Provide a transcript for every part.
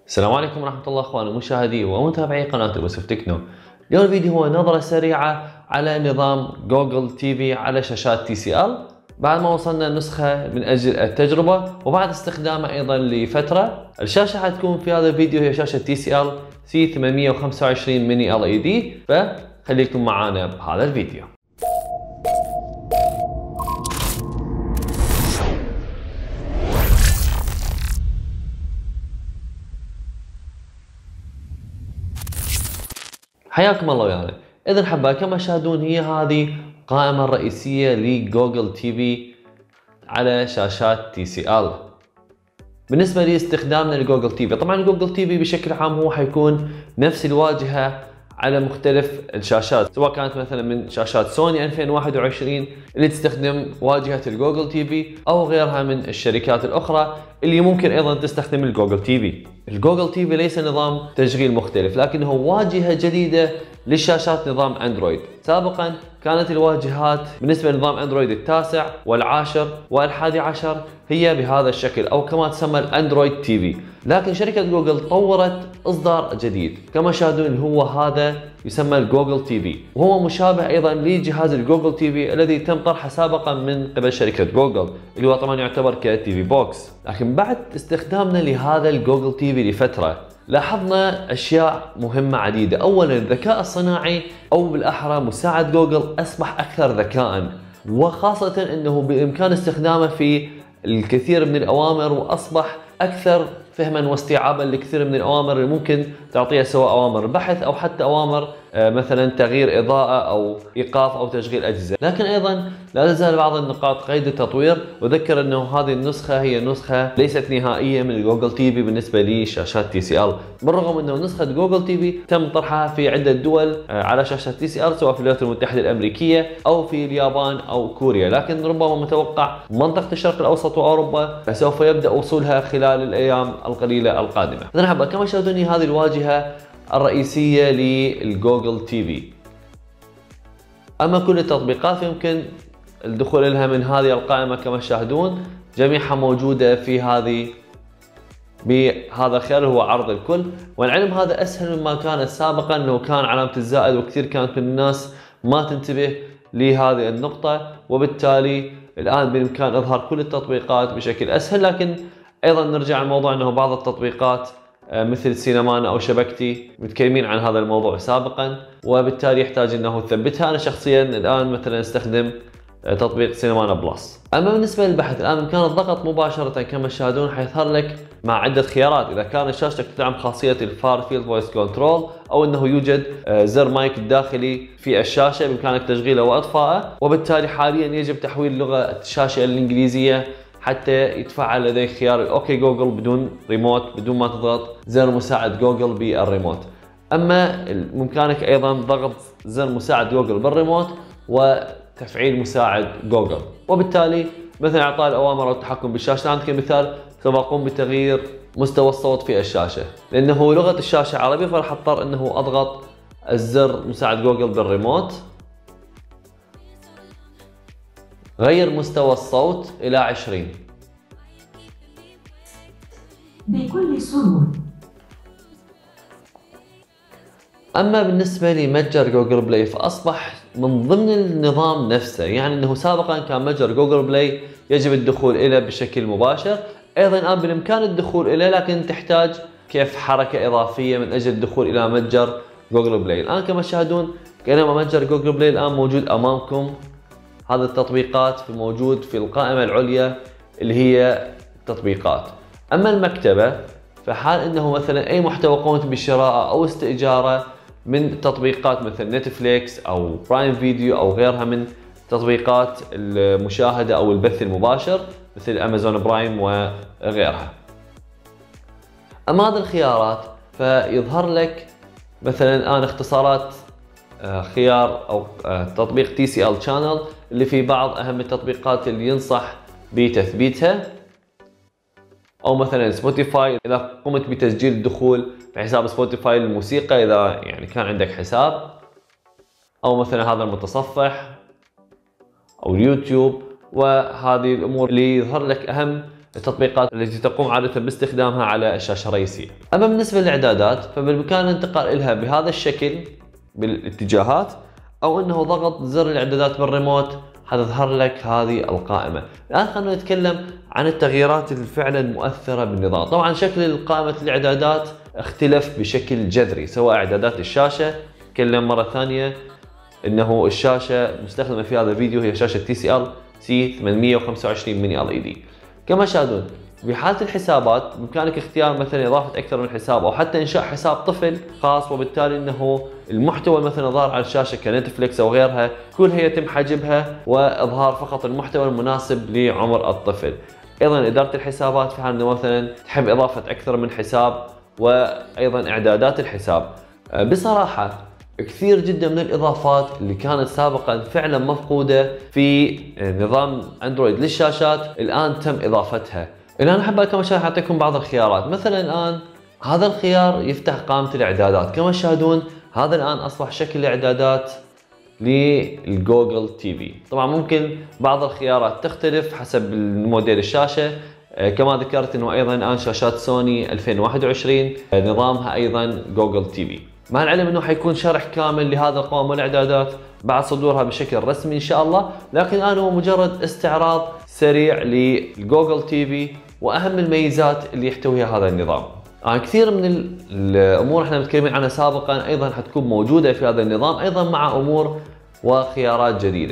السلام عليكم ورحمة الله اخواني المشاهدين ومتابعي قناة يوسف تكنو. اليوم الفيديو هو نظرة سريعة على نظام جوجل تي في على شاشات تي سي ال بعد ما وصلنا نسخة من اجل التجربة وبعد استخدامه ايضا لفترة. الشاشة حتكون في هذا الفيديو هي شاشة تي سي ال سي 825 ميني ال اي دي، فخليكم معانا بهذا الفيديو. حياكم الله ويانا. اذا حبايب كما تشاهدون هي هذه القائمة الرئيسية لجوجل تي في على شاشات تي سي ال. بالنسبة لاستخدامنا لجوجل تي في، طبعا جوجل تي في بشكل عام هو حيكون نفس الواجهة على مختلف الشاشات، سواء كانت مثلا من شاشات سوني 2021 اللي تستخدم واجهة الجوجل تي في او غيرها من الشركات الاخرى اللي ممكن ايضا تستخدم الجوجل تي في. الجوجل تي في ليس نظام تشغيل مختلف، لكنه واجهة جديدة للشاشات نظام اندرويد. سابقا كانت الواجهات بالنسبة لنظام اندرويد التاسع والعاشر والحادي عشر هي بهذا الشكل او كما تسمى الاندرويد تي في، لكن شركة جوجل طورت اصدار جديد كما تشاهدون اللي هو هذا يسمى الجوجل تي في، وهو مشابه ايضا لجهاز الجوجل تي في الذي تم طرحه سابقا من قبل شركة جوجل اللي هو طبعا يعتبر كتي في بوكس. لكن بعد استخدامنا لهذا الجوجل تي في لفترة لاحظنا اشياء مهمة عديدة. اولا الذكاء الصناعي او بالاحرى مساعد جوجل اصبح اكثر ذكاء، وخاصة انه بامكان استخدامه في الكثير من الاوامر، واصبح اكثر فهما واستيعابا لكثير من الاوامر اللي ممكن تعطيها، سواء اوامر بحث او حتى اوامر مثلا تغيير اضاءة او ايقاف او تشغيل اجهزة. لكن ايضا لا تزال بعض النقاط قيد التطوير، وذكر انه هذه النسخة هي نسخة ليست نهائية من جوجل تي في بالنسبة لشاشات تي سي ال، بالرغم انه نسخة جوجل تي في تم طرحها في عدة دول على شاشات تي سي ال، سواء في الولايات المتحدة الامريكية او في اليابان او كوريا، لكن ربما متوقع منطقة الشرق الاوسط واوروبا سوف يبدأ وصولها خلال الايام القليلة القادمة. اذا حابة كما تشاهدوني هذه الواجهة الرئيسية للجوجل تي في. اما كل التطبيقات يمكن الدخول لها من هذه القائمة كما تشاهدون، جميعها موجودة في هذه بهذا الخيار هو عرض الكل. والعلم هذا اسهل مما كان سابقا، انه كان علامة الزائد وكثير كانت من الناس ما تنتبه لهذه النقطة، وبالتالي الان بامكان اظهار كل التطبيقات بشكل اسهل. لكن ايضا نرجع لموضوع انه بعض التطبيقات مثل سينمانا او شبكتي متكلمين عن هذا الموضوع سابقا، وبالتالي يحتاج انه تثبتها. انا شخصيا الان مثلا استخدم تطبيق سينمانا بلس. اما بالنسبه للبحث الان بامكان الضغط مباشره كما تشاهدون، حيظهر لك مع عده خيارات. اذا كانت شاشتك تدعم خاصيه الفار فيلد فويس كنترول، او انه يوجد زر مايك الداخلي في الشاشه بامكانك تشغيله واطفائه، وبالتالي حاليا يجب تحويل لغه الشاشه الانجليزيه حتى يتفعل لديك خيار اوكي جوجل بدون ريموت، بدون ما تضغط زر مساعد جوجل بالريموت. اما بامكانك ايضا ضغط زر مساعد جوجل بالريموت وتفعيل مساعد جوجل، وبالتالي مثلا اعطاء الاوامر او التحكم بالشاشه. عندك مثال سوف اقوم بتغيير مستوى الصوت في الشاشه، لانه لغه الشاشه عربي فراح اضطر انه اضغط الزر مساعد جوجل بالريموت. غير مستوى الصوت إلى 20 بكل سرور. أما بالنسبة لمتجر جوجل بلاي فأصبح من ضمن النظام نفسه، يعني أنه سابقا كان متجر جوجل بلاي يجب الدخول إليه بشكل مباشر، أيضا الآن بالإمكان الدخول إليه لكن تحتاج كيف حركة إضافية من أجل الدخول إلى متجر جوجل بلاي. الآن كما تشاهدون كأنما متجر جوجل بلاي الآن موجود أمامكم. هذه التطبيقات موجود في القائمة العليا اللي هي التطبيقات. أما المكتبة فحال أنه مثلا أي محتوى قمت بشراءه أو استئجاره من تطبيقات مثل نتفليكس أو برايم فيديو أو غيرها من تطبيقات المشاهدة أو البث المباشر مثل أمازون برايم وغيرها. أما هذه الخيارات فيظهر لك مثلا الآن اختصارات خيار او تطبيق تي سي ال شانل اللي في بعض اهم التطبيقات اللي ينصح بتثبيتها، او مثلا سبوتيفاي اذا قمت بتسجيل الدخول في حساب سبوتيفاي للموسيقى اذا يعني كان عندك حساب، او مثلا هذا المتصفح او اليوتيوب. وهذه الامور اللي يظهر لك اهم التطبيقات التي تقوم عادة باستخدامها على الشاشة الرئيسية. أما بالنسبة للإعدادات فبالإمكان الانتقال لها بهذا الشكل بالاتجاهات، أو أنه ضغط زر الإعدادات بالريموت حتظهر لك هذه القائمة. الآن خلينا نتكلم عن التغييرات الفعلا المؤثرة بالنظام. طبعا شكل قائمة الإعدادات اختلف بشكل جذري، سواء إعدادات الشاشة، نتكلم مرة ثانية انه الشاشة مستخدمة في هذا الفيديو هي شاشة TCL C825 ميني LED. كما تشاهدون بحالة الحسابات بإمكانك اختيار مثلا إضافة أكثر من حساب أو حتى إنشاء حساب طفل خاص، وبالتالي أنه المحتوى مثلا ظاهر على الشاشة كنتفليكس أو غيرها كلها يتم حجبها وإظهار فقط المحتوى المناسب لعمر الطفل. أيضا إدارة الحسابات في حال أنه مثلا تحب إضافة أكثر من حساب، وأيضا إعدادات الحساب. بصراحة كثير جدا من الإضافات اللي كانت سابقا فعلا مفقودة في نظام أندرويد للشاشات الآن تم إضافتها. الآن أحب كما تشاهدون أعطيكم بعض الخيارات. مثلا الآن هذا الخيار يفتح قائمة الإعدادات، كما تشاهدون هذا الآن أصبح شكل الإعدادات للجوجل TV. طبعا ممكن بعض الخيارات تختلف حسب الموديل الشاشة. كما ذكرت انه ايضا الان شاشات سوني 2021 نظامها ايضا جوجل TV، مع العلم انه حيكون شرح كامل لهذا القوائم والاعدادات بعد صدورها بشكل رسمي ان شاء الله، لكن الان هو مجرد استعراض سريع للجوجل TV واهم الميزات اللي يحتويها هذا النظام. كثير من الامور احنا متكلمين عنها سابقا ايضا حتكون موجودة في هذا النظام، ايضا مع امور وخيارات جديدة.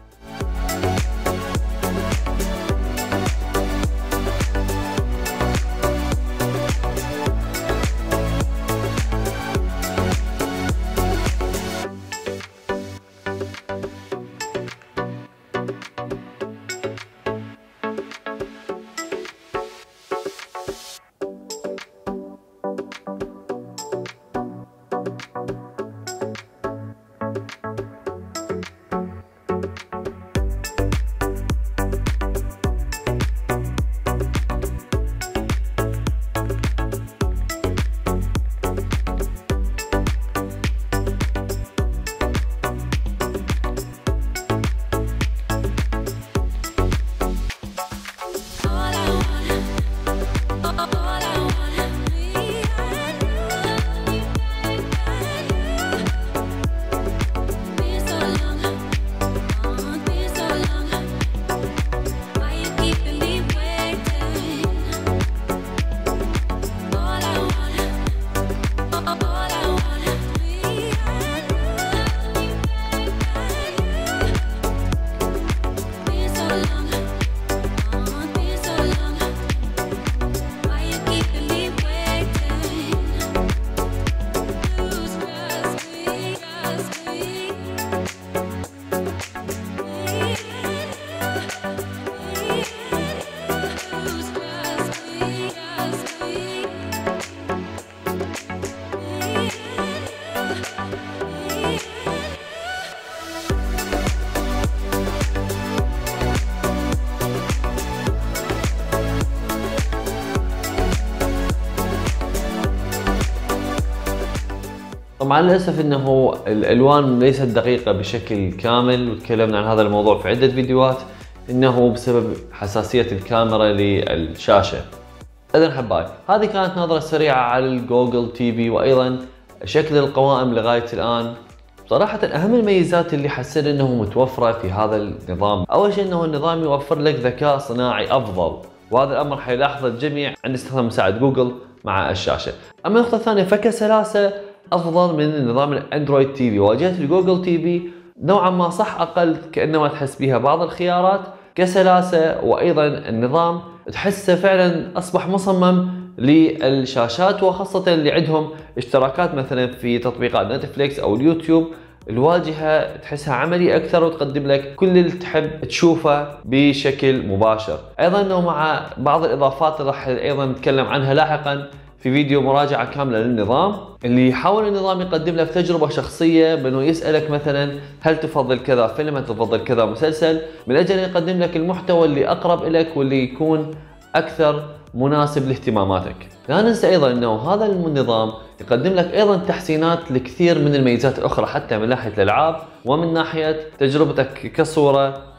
طبعا للاسف انه الالوان ليست دقيقه بشكل كامل، وتكلمنا عن هذا الموضوع في عده فيديوهات، انه بسبب حساسيه الكاميرا للشاشه. اذا حبايب هذه كانت نظره سريعه على الجوجل TV وايضا شكل القوائم لغايه الان. صراحه اهم الميزات اللي حسيت انه متوفره في هذا النظام، اول شيء انه النظام يوفر لك ذكاء صناعي افضل، وهذا الامر حيلاحظه الجميع عند استخدام مساعد جوجل مع الشاشه. اما النقطه الثانيه فكسلاسه افضل من نظام الاندرويد TV. واجهه الجوجل TV نوعا ما صح اقل، كانما تحس بها بعض الخيارات كسلاسه، وايضا النظام تحسه فعلا اصبح مصمم للشاشات، وخاصه اللي عندهم اشتراكات مثلا في تطبيقات نتفليكس او اليوتيوب. الواجهه تحسها عملي اكثر وتقدم لك كل اللي تحب تشوفه بشكل مباشر. ايضا انه مع بعض الاضافات راح ايضا نتكلم عنها لاحقا في فيديو مراجعة كاملة للنظام، اللي يحاول النظام يقدم لك تجربة شخصية بأنه يسألك مثلا هل تفضل كذا فيلم، هل تفضل كذا مسلسل، من أجل أن يقدم لك المحتوى اللي أقرب لك واللي يكون أكثر مناسب لاهتماماتك. لا ننسى أيضا أنه هذا النظام يقدم لك أيضا تحسينات لكثير من الميزات الأخرى، حتى من ناحية الألعاب ومن ناحية تجربتك كصورة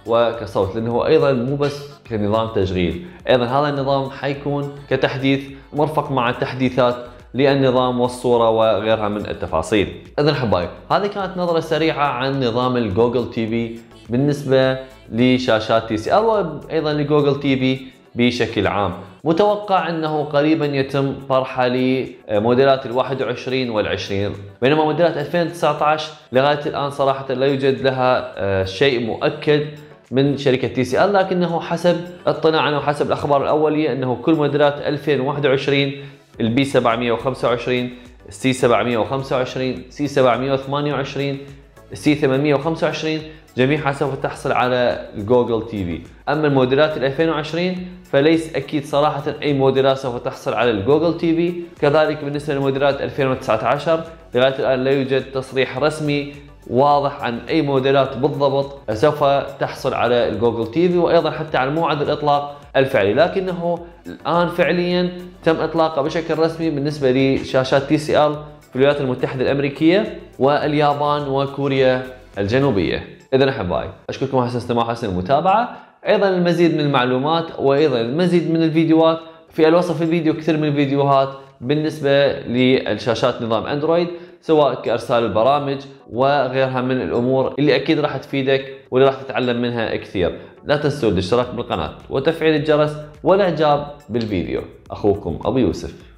وكصوت، لانه ايضا مو بس كنظام تشغيل، ايضا هذا النظام حيكون كتحديث مرفق مع التحديثات للنظام والصورة وغيرها من التفاصيل. إذن حبايب، هذه كانت نظرة سريعة عن نظام الجوجل تي في بالنسبة لشاشات TCL وأيضا لجوجل تي في بشكل عام. متوقع أنه قريبا يتم طرحها لموديلات ال21 وال20، بينما موديلات 2019 لغاية الآن صراحة لا يوجد لها شيء مؤكد من شركة TCL، لكنه حسب اطلاعنا وحسب الأخبار الأولية أنه كل موديلات 2021 البي 725 السي 725 سي 728 السي 825 جميعها سوف تحصل على الجوجل تي في. اما الموديلات ال 2020 فليس اكيد صراحه اي موديلات سوف تحصل على الجوجل تي في. كذلك بالنسبه لموديلات 2019 لغايه الان لا يوجد تصريح رسمي واضح عن اي موديلات بالضبط سوف تحصل على الجوجل تي في، وايضا حتى على موعد الاطلاق الفعلي، لكنه الان فعليا تم اطلاقه بشكل رسمي بالنسبه لشاشات TCL في الولايات المتحده الامريكيه واليابان وكوريا الجنوبيه. اذا احبائي اشكركم على حسن الاستماع وحسن المتابعه. ايضا المزيد من المعلومات وايضا المزيد من الفيديوهات في الوصف الفيديو، كثير من الفيديوهات بالنسبه للشاشات نظام اندرويد، سواء كارسال البرامج وغيرها من الامور اللي اكيد راح تفيدك واللي راح تتعلم منها كثير. لا تنسوا الاشتراك بالقناه وتفعيل الجرس والاعجاب بالفيديو. اخوكم ابو يوسف.